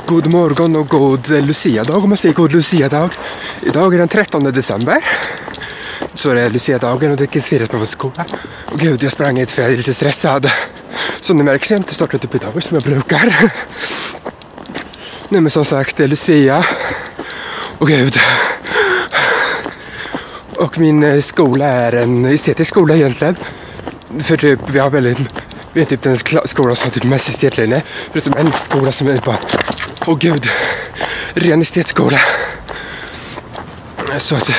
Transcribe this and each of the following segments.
God morgon och god Lucia-dag, om man säger god Lucia-dag. Idag är den 13 december. Så är det Lucia-dagen och det kan firas på vår skola. Och gud, jag sprang hit för jag är lite stressad. Så ni märker jag inte startat upp idag som jag brukar. Nej, men som sagt, det är Lucia. Och gud. Och min skola är en estetisk skola egentligen. För typ, vi är typ den skola som har typ mest estetlinje. Förutom en skola som är bara, åh gud, ren estetskola. Så att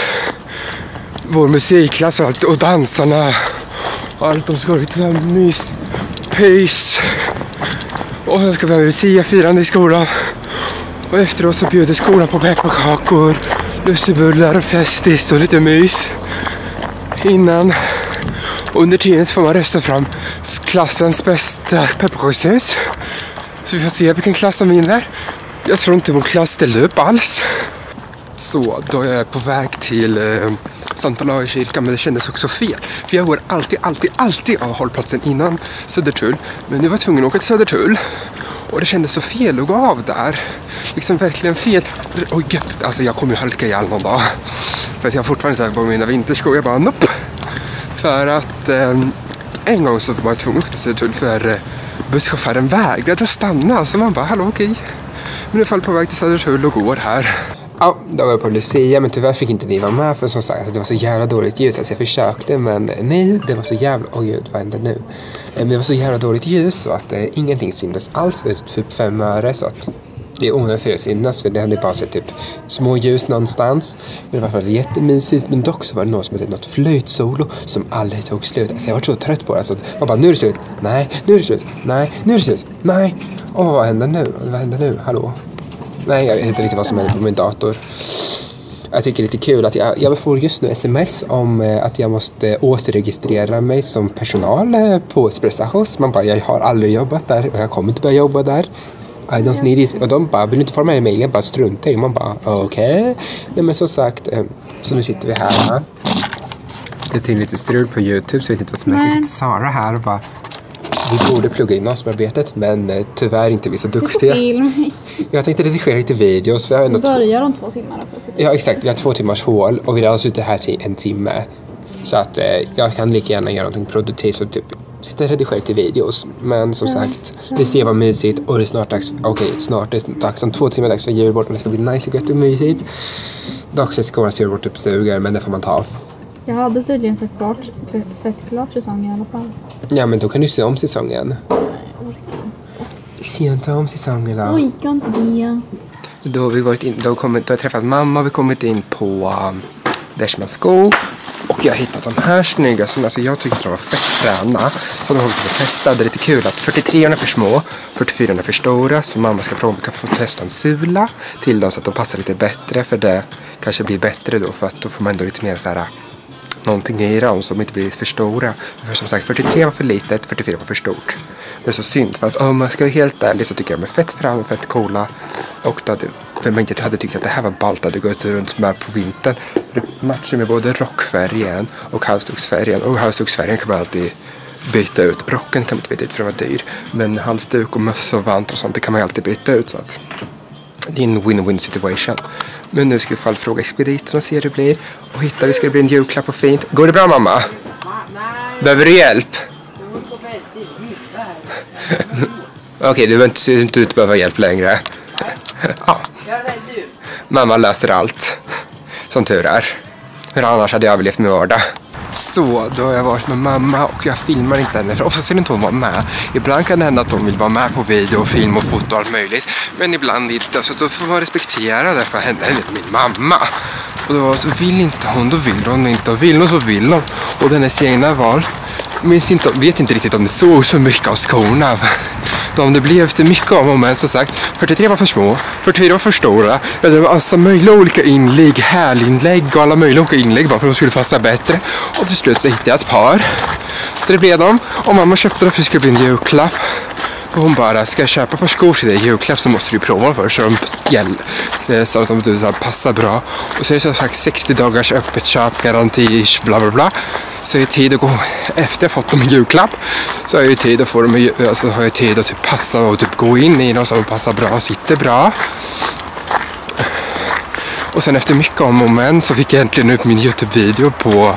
vår musikklass och allt, och dansarna och allt, de ska ha lite mys, pys. Och sen ska vi ha Lucia-firande i skolan. Och efteråt så bjuder skolan på pepparkakor, lussebullar och festis och lite mys innan. Och under tiden så får man rösta fram klassens bästa pepparkakshus. Så vi får se vilken klass som vinner. Jag tror inte vår klass ställde upp alls. Så då är jag på väg till Santa Laura-kyrkan, men det kändes också fel. För jag går alltid av hållplatsen innan Södertull. Men nu var jag tvungen att åka till Södertull. Och det kändes så fel att gå av där. Liksom verkligen fel. Oj gud, alltså jag kommer ju halka ihjäl någon dag. För att jag fortfarande inte på mina vinterskor. Jag bara nopp. För att en gång så var jag tvungen att åka till Södertull för busschauffören vägrade stanna. Så man bara, hallå okej. Men i alla fall på väg till Södertull och går här. Ja, då var jag på Lucia, men tyvärr fick inte ni vara med för som sagt att det var så jävla dåligt ljus. Alltså jag försökte, men nej, det var så jävla, åh gud, vad hände nu? Men det var så jävla dåligt ljus så att ingenting syntes alls för typ 5 öre, så att det är onödigt för att synas, för det hade bara sett typ små ljus någonstans. Men det var jättemysigt, men dock så var det något som hette något flöjtsolo som aldrig tog slut. Alltså jag var så trött på det, så att man bara, nu är det slut, nej, nu är det slut, nej, nu är det slut, nej. Åh, vad händer nu? Vad händer nu? Hallå? Nej, jag vet inte riktigt vad som händer på min dator. Jag tycker det är lite kul att jag får just nu sms om att jag måste återregistrera mig som personal på Espressos. Man bara, jag har aldrig jobbat där och jag kommer inte börja jobba där. I don't need it. Och de bara, vill du inte få med i mejlen? Jag bara struntar i. Man bara, okej. Nej, men som sagt, så nu sitter vi här. Det är till lite strul på YouTube så jag vet inte vad som är. Sitter Sara här och bara, vi borde plugga in gymnasiearbetet, men tyvärr inte vi så duktiga. Jag tänkte redigera lite videos. Vi börjar om 2 timmar också. Ja, exakt. Vi har 2 timmars hål och vi har suttit här till 1 timme. Så att jag kan lika gärna göra någonting produktivt och typ sitta och redigera till videos. Men som sagt, vi ser vad mysigt och det är snart dags. Okej, snart är det dags om 2 timmar dags för julbord. Det ska bli nice och gött och mysigt. Dock så ska våra julbord typ suger, men det får man ta. Jag hade tydligen sett klart säsongen i alla fall. Ja, men då kan du se om säsongen. Se inte om säsongen då. Orkar inte det. Då har vi varit in, då har jag träffat mamma, vi har kommit in på Dashman School. Och jag har hittat de här snygga som alltså jag tyckte de var fett fräna. Så de har vi testat. Det är lite kul att 43 är för små, 44 är för stora. Så mamma ska fråga om vi kan få testa en sula till dem så att de passar lite bättre. För det kanske blir bättre då, för att då får man ändå lite mer så här någonting i dem som inte blir för stora. För som sagt, 43 var för litet, 44 var för stort. Det är så synd, för att om man ska vara helt ärlig så tycker jag de är fett fram och fett coola. Och då för man inte hade tyckt att det här var ballt att gå runt med på vintern. Det matchar med både rockfärgen och halsduksfärgen. Och halsduksfärgen kan man alltid byta ut. Rocken kan man inte byta ut för den var dyr. Men halsduk och mössa och vantar och sånt, det kan man alltid byta ut. Så att det är en win-win situation. Men nu ska vi i alla fall fråga expediten och se hur det blir. Och hittar vi ska det bli en julklapp och fint. Går det bra, mamma? Nej. Behöver du hjälp? Okej, du ser inte ut att behöva hjälp längre. Ja. Mamma löser allt. Som tur är. För annars hade jag överlevt med vardag. Så, då har jag varit med mamma och jag filmar inte henne. För ofta ser inte hon vara med. Ibland kan det hända att hon vill vara med på video, film och foto och allt möjligt. Men ibland inte. Så då får man respektera det för henne, eller min mamma. Och då så vill inte hon, då vill hon inte. Och vill hon så vill hon. Och hennes egna val. Vet inte riktigt om det såg så mycket av skorna. Om det blev efter mycket av moment, som sagt. 43 var för små, 44 var för stora. Ja, det var alltså möjliga olika inlägg, hälinlägg och alla möjliga olika inlägg bara för att de skulle passa bättre. Och till slut så hittade jag ett par. Så det blev dem. Och mamma köpte dem för att det skulle bli en julklapp. Och hon bara, ska jag köpa ett par skor till dig i julklapp så måste du prova dem först så att de passar bra. Och så är det så sagt 60 dagars öppet köp, garanti, bla bla bla. Så är det tid att gå efter jag fått dem i julklapp. Så är det tid att få dem, alltså har jag tid att typ passa och typ gå in i dem så de passar bra och sitter bra. Och sen efter mycket om och men så fick jag äntligen upp min YouTube-video på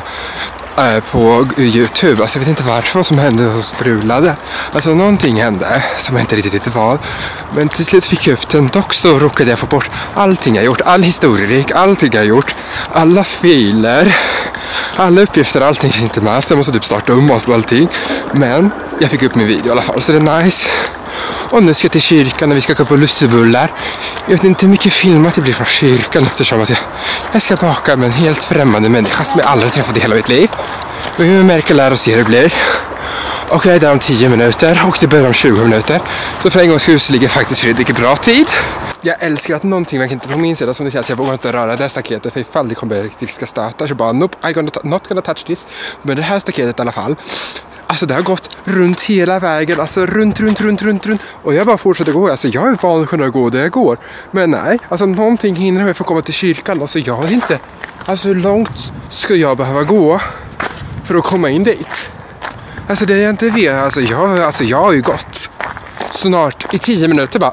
YouTube. Alltså jag vet inte varför vad som hände och sprulade. Alltså någonting hände som jag inte riktigt vet vad. Men till slut fick jag upp den. Dock så råkade jag få bort allting jag gjort. All historik, allting jag gjort. Alla filer. Alla uppgifter, allting finns inte med. Så jag måste typ starta om och allting. Men jag fick upp min video i alla fall så det är nice. Och nu ska jag till kyrkan när vi ska gå på lussebullar. Jag vet inte hur mycket filmat det blir från kyrkan eftersom att jag ska baka med en helt främmande människa som jag aldrig träffat i hela mitt liv. Och vi märker lära oss se hur det blir. Och jag är där om 10 minuter och det börjar om 20 minuter. Så för en gångs skull ligger faktiskt Fredrik i bra tid. Jag älskar att någonting verkar inte på min sida som det säger så jag vågar inte röra det här staketet för ifall det kommer till ska stöta så bara nope, not gonna touch this. Men det här staketet i alla fall. Alltså det har gått runt hela vägen, alltså runt. Och jag bara fortsätter gå, alltså jag är van att kunna gå där jag går. Men nej, alltså någonting hindrar mig för att komma till kyrkan, alltså jag vet inte. Alltså hur långt ska jag behöva gå för att komma in dit? Alltså det jag inte vet, alltså jag har ju gått snart i 10 minuter bara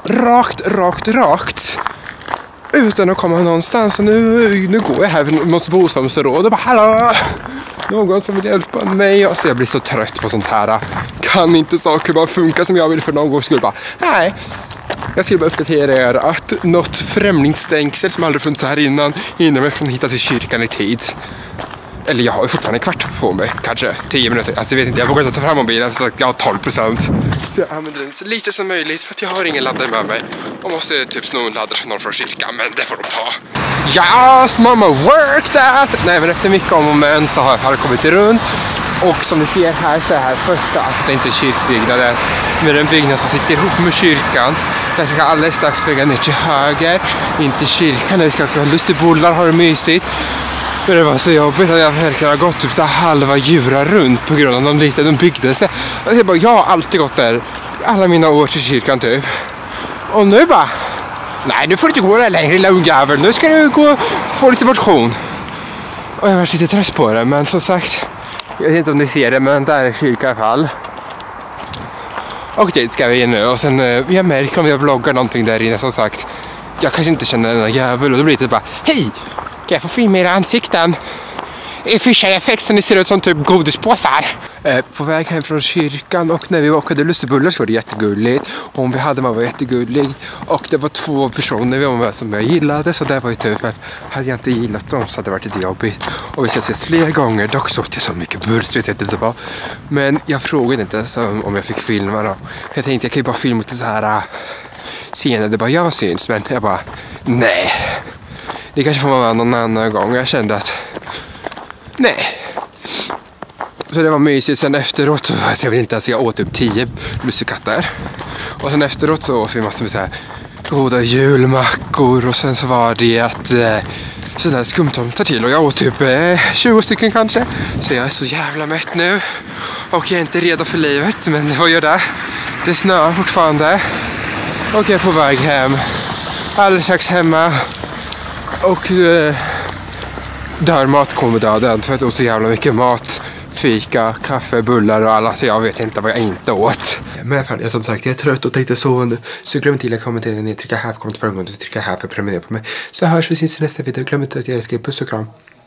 rakt. Utan att komma någonstans och nu går jag här mot bostadsområdet och bara hallå! Någon som vill hjälpa mig. Alltså jag blir så trött på sånt här. Kan inte saker bara funka som jag vill för någon gång skulle bara nej. Jag skulle bara uppdatera er att något främlingsstängsel som aldrig funnits här innan hindrar mig från att hitta till kyrkan i tid. Eller jag har ju fortfarande en kvart på mig. Kanske 10 minuter. Alltså jag vet inte, jag vågar inte ta fram mobilen så jag har 12%. Så jag använder den så lite som möjligt för att jag har ingen laddare med mig. Och måste typ sno en laddare från någon från kyrkan. Men det får de ta. Yes, mama, work that! Nej, men efter mycket om och men så har jag kommit runt. Och som ni ser här så är här första, alltså det är inte kyrkbyggnaden. Men en byggnad som sitter ihop med kyrkan. Där ska alldeles strax väga ner till höger. Inte kyrkan, där vi ska ha lussebullar, ha det mysigt. Men det var så jobbigt att jag verkligen har gått typ så halva djura runt på grund av de liten byggelse. Och jag bara, jag har alltid gått där alla mina år till kyrkan typ. Och nu bara, nej nu får du inte gå där längre lilla ungjävel, nu ska du gå och få lite motion. Och jag var lite trött på det, men som sagt, jag vet inte om ni ser det, men där är kyrkan i alla fall. Och dit ska vi nu, och sen jag märker om jag vloggar någonting där inne som sagt. Jag kanske inte känner den där jävel och då blir det bara, hej! Kan jag få filma era ansikten? I Fischer-effekt som det ser ut som typ godispåsar. På väg hem från kyrkan och när vi åkade lussebullar så var det jättegulligt. Och om vi hade man var jättegullig. Och det var 2 personer vi var med som jag gillade. Så det var ju typ att hade jag inte gillat dem så hade det varit lite jobbigt. Och vi ses flera gånger. Dock så åt jag så mycket burs, vet jag inte vad. Men jag frågade inte ens om jag fick filma då. Jag tänkte jag kan ju bara filma lite så här scener. Det bara jag syns. Men jag bara nej. Det kanske får vara någon annan gång. Jag kände att nej. Så det var mysigt. Sen efteråt så jag vet inte ens jag åt typ 10 lussekatter. Och sen efteråt så åt vi massor med så här goda julmackor. Och sen så var det att sådana här skumtomtar till. Och jag åt typ 20 stycken kanske. Så jag är så jävla mätt nu. Och jag är inte redo för livet. Men vad gör det? Det snöar fortfarande. Och jag är på väg hem. Alldeles strax hemma. Och där mat kommer döden för att jag åt så jävla mycket mat. Fika, kaffe, bullar och alla. Så jag vet inte vad jag inte åt. Men jag som sagt, jag är trött och tänkte sova nu. Så glöm inte att kommentera ner, trycka här för kommentarer och trycka här för att prenumerera på mig. Så hörs vi i nästa video. Glöm inte att jag älskar, puss och kram.